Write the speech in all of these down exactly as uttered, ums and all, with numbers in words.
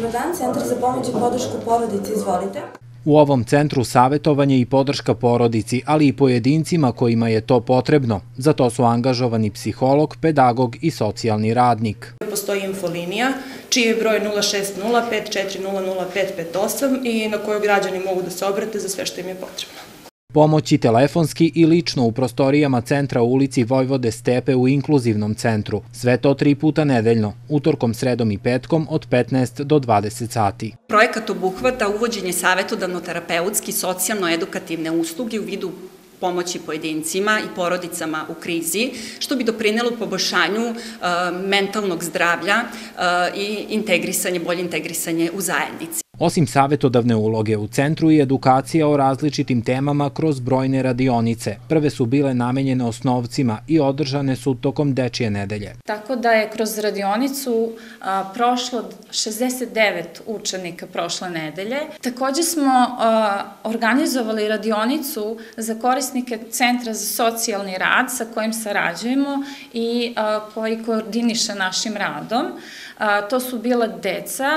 Dobar dan, Centar za pomoć i podršku porodici, izvolite. U ovom centru savjetovanje i podrška porodici, ali i pojedincima kojima je to potrebno. Za to su angažovani psiholog, pedagog i socijalni radnik. Postoji infolinija, čiji je broj nula šest nula pet četiri nula nula pet pet osam i na koju građani mogu da se obrate za sve što im je potrebno. Pomoći telefonski i lično u prostorijama centra u ulici Vojvode Stepe u inkluzivnom centru. Sve to tri puta nedeljno, utorkom, sredom i petkom od petnaest do dvadeset sati. Projekat obuhvata uvođenje savjetodavno-terapeutski socijalno-edukativne usluge u vidu pomoći pojedincima i porodicama u krizi, što bi doprinelo poboljšanju mentalnog zdravlja i integrisanje, bolje integrisanje u zajednici. Osim savjetodavne uloge u centru i edukacija o različitim temama kroz brojne radionice. Prve su bile namenjene osnovcima i održane su tokom dečije nedelje. Tako da je kroz radionicu prošlo šezdeset devet učenika prošle nedelje. Također smo organizovali radionicu za korisnike Centra za socijalni rad sa kojim sarađujemo i koji koordiniše našim radom. To su bila deca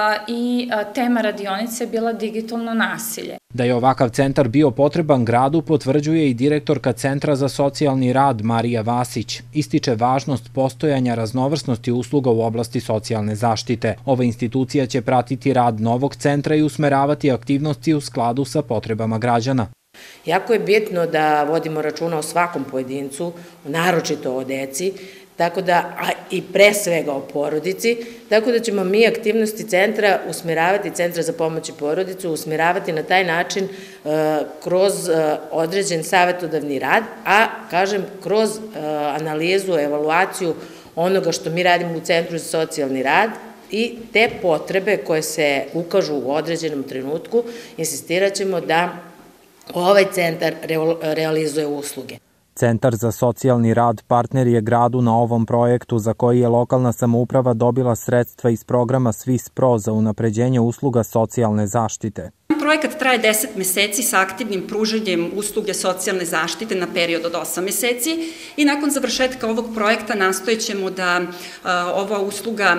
i tema radionice je bila digitalno nasilje. Da je ovakav centar bio potreban gradu potvrđuje i direktorka Centra za socijalni rad Marija Vasić. Ističe važnost postojanja raznovrsnosti usluga u oblasti socijalne zaštite. Ova institucija će pratiti rad novog centra i usmeravati aktivnosti u skladu sa potrebama građana. Jako je bitno da vodimo računa o svakom pojedincu, naročito o deci, tako da, a i pre svega o porodici, tako da ćemo mi aktivnosti centra usmeravati, Centra za pomoć i porodicu, usmeravati na taj način kroz određen savjetodavni rad, a, kažem, kroz analizu, evaluaciju onoga što mi radimo u Centru za socijalni rad i te potrebe koje se ukažu u određenom trenutku, insistirat ćemo da ovaj centar realizuje usluge. Centar za socijalni rad partner je gradu na ovom projektu za koji je lokalna samouprava dobila sredstva iz programa Svis Pro za unapređenje usluga socijalne zaštite. Projekat traje deset meseci sa aktivnim pružanjem usluge socijalne zaštite na period od osam meseci i nakon završetka ovog projekta nastojećemo da ova usluga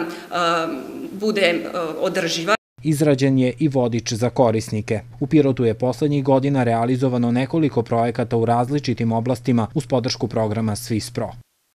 bude održiva. Izrađen je i vodič za korisnike. U Pirotu je poslednjih godina realizovano nekoliko projekata u različitim oblastima uz podršku programa Svis Pro.